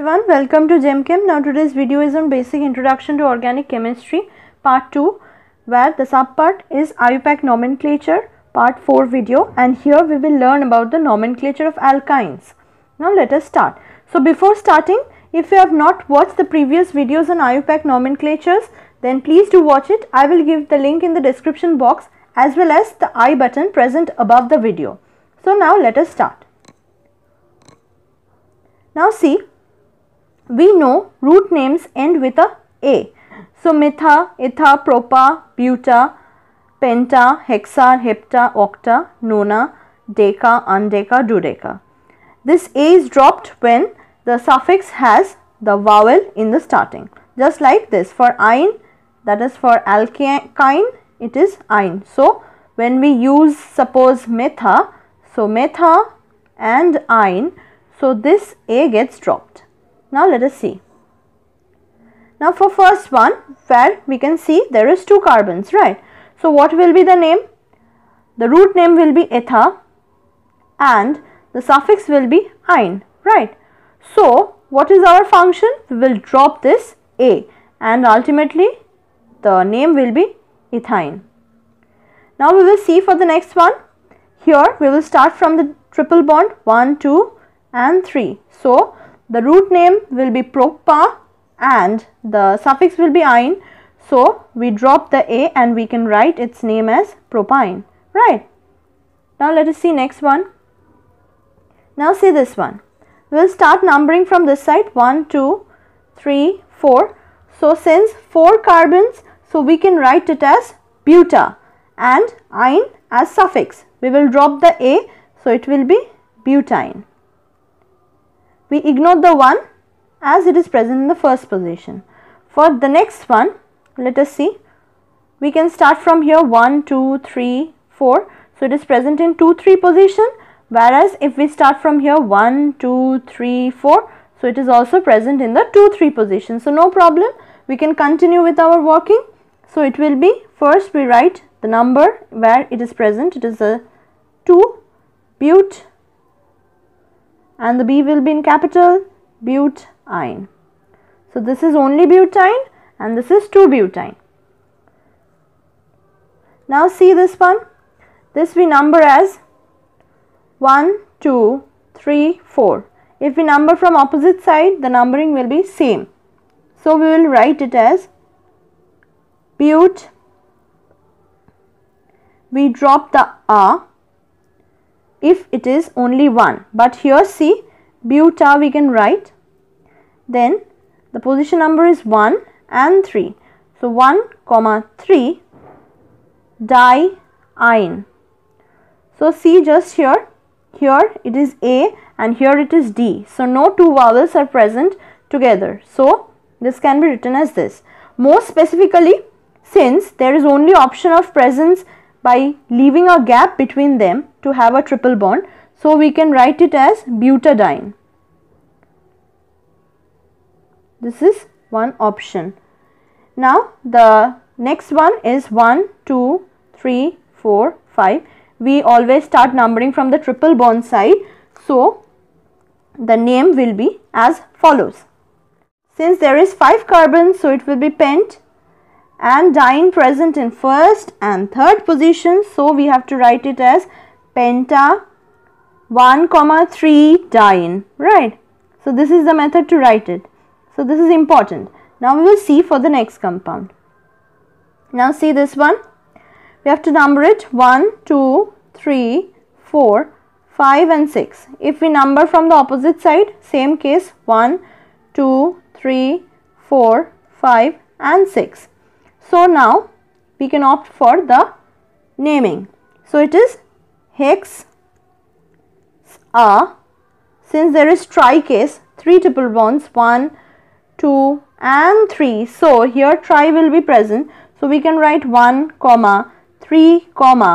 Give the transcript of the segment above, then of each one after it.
everyone, welcome to GemChem. Now today's video is on basic introduction to organic chemistry part 2, where the subpart is IUPAC nomenclature part 4 video, and here we will learn about the nomenclature of alkynes. Now let us start. So before starting, if you have not watched the previous videos on IUPAC nomenclatures, then please do watch it. I will give the link in the description box as well as the I button present above the video. So now let us start. Now see, we know root names end with a A. So metha, etha, propa, buta, penta, hexa, hepta, octa, nona, deca, undeca, dudeca. This A is dropped when the suffix has the vowel in the starting. Just like this, for ine, that is for alkyne, it is ine. So when we use suppose metha, so metha and ine, so this A gets dropped. Now let us see. Now for first one, where we can see there is 2 carbons, right? So what will be the name? The root name will be etha and the suffix will be ine, right? So what is our function? We will drop this A and ultimately the name will be ethine. Now we will see for the next one. Here we will start from the triple bond 1, 2 and 3. So the root name will be propa and the suffix will be ine. So we drop the A and we can write its name as propine, right? Now let us see next one. Now see this one. We will start numbering from this side 1, 2, 3, 4. So since 4 carbons, so we can write it as buta and ine as suffix. We will drop the A, so it will be butine. We ignore the 1 as it is present in the first position. For the next one, let us see. We can start from here 1, 2, 3, 4. So it is present in 2, 3 position. Whereas if we start from here 1, 2, 3, 4. So it is also present in the 2, 3 position. So no problem. We can continue with our working. So it will be, first we write the number where it is present. It is a 2, but, and the B will be in capital, butine. So this is only butine and this is 2-butine. Now see this one. This we number as 1, 2, 3, 4. If we number from opposite side, the numbering will be same. So we will write it as but. We drop the A if it is only 1, but here see buta we can write, then the position number is 1 and 3. So 1, 3 diine. So see just here it is A and here it is D. So no 2 vowels are present together. So this can be written as this. More specifically, since there is only option of presence by leaving a gap between them to have a triple bond, so we can write it as butadiene. This is one option. Now the next one is 1, 2, 3, 4, 5. We always start numbering from the triple bond side, so the name will be as follows. Since there is 5 carbons, so it will be pent and diene present in first and third position, so we have to write it as penta 1, 3 diene, right? So this is the method to write it. So this is important. Now we will see for the next compound. Now see this one. We have to number it 1, 2, 3, 4, 5 and 6. If we number from the opposite side, same case 1, 2, 3, 4, 5 and 6. So now we can opt for the naming. So it is hex A. Since there is tri-case, 3 triple bonds 1, 2 and 3. So here tri will be present. So we can write 1, 3,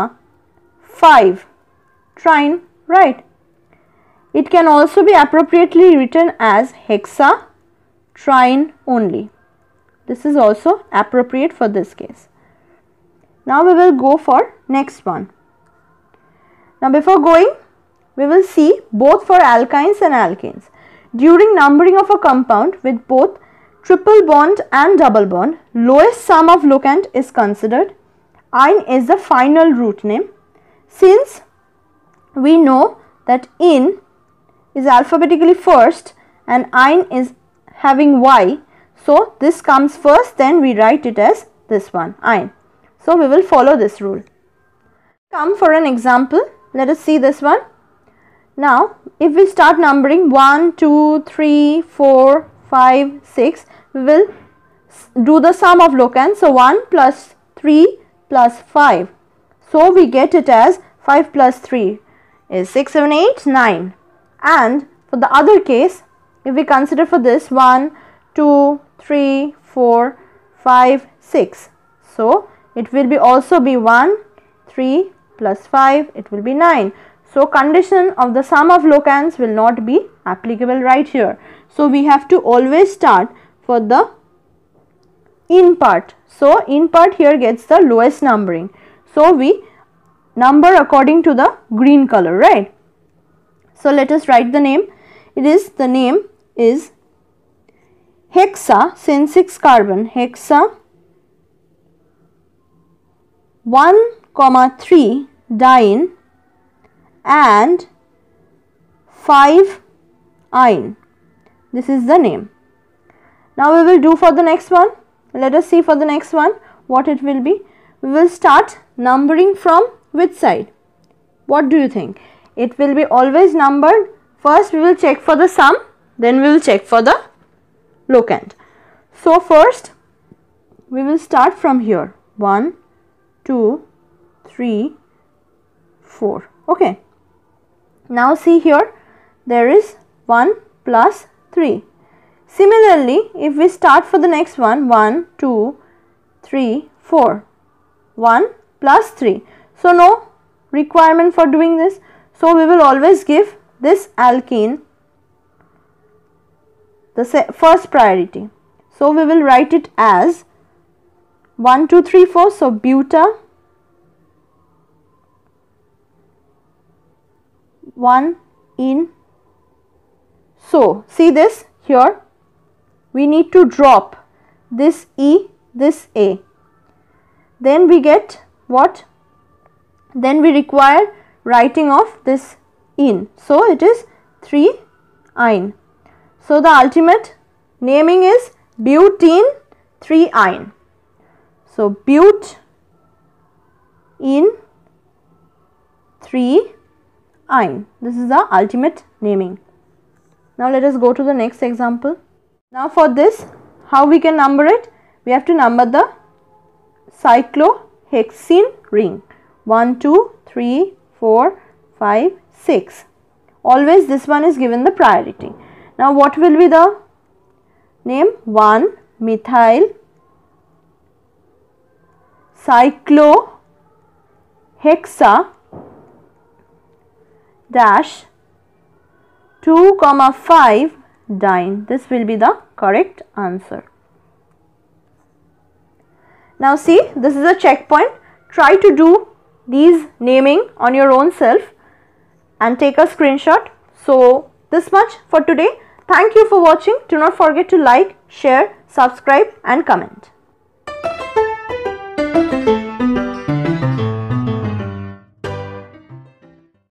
5 trine, right? It can also be appropriately written as hexa trine only. This is also appropriate for this case. Now we will go for next one. Now before going, we will see both for alkynes and alkanes. During numbering of a compound with both triple bond and double bond, lowest sum of locant is considered. Ine is the final root name. Since we know that in is alphabetically first and ine is having y, so this comes first, then we write it as this one, ine. So we will follow this rule. Come for an example. Let us see this one. Now if we start numbering 1, 2, 3, 4, 5, 6, we will do the sum of locants. So 1 plus 3 plus 5. So we get it as 5 plus 3 is 6, 7, 8, 9. And for the other case, if we consider for this 1, 2, 3, 4, 5, 6. So it will be also be 1, 3 plus 5, it will be 9. So condition of the sum of locants will not be applicable right here. So we have to always start for the in part. So in part here gets the lowest numbering. So we number according to the green color, right? So let us write the name. The name is hexa, since 6 carbon, hexa 1, 3 diene and 5 ine. This is the name. Now we will do for the next one. Let us see for the next one what it will be. We will start numbering from which side? What do you think? It will be always numbered. First we will check for the sum, then we will check for the locant. So first we will start from here. 1, 2, 3, 4. Okay. Now see here, there is 1 plus 3. Similarly, if we start for the next one, 1, 2, 3, 4. 1 plus 3. So no requirement for doing this. So we will always give this alkene the first priority. So we will write it as 1, 2, 3, 4. So buta 1 in. So see this here, we need to drop this E, this A. Then we get what? Then we require writing of this in. So it is 3 ine. So the ultimate naming is butene 3 ine. So but in 3 ine. This is the ultimate naming. Now let us go to the next example. Now for this, how we can number it? We have to number the cyclohexene ring. 1, 2, 3, 4, 5, 6. Always this one is given the priority. Now what will be the name? 1 methyl cyclohexa dash 2, 5 diene. This will be the correct answer. Now see, this is a checkpoint. Try to do these naming on your own self and take a screenshot. So this much for today. Thank you for watching. Do not forget to like, share, subscribe and comment.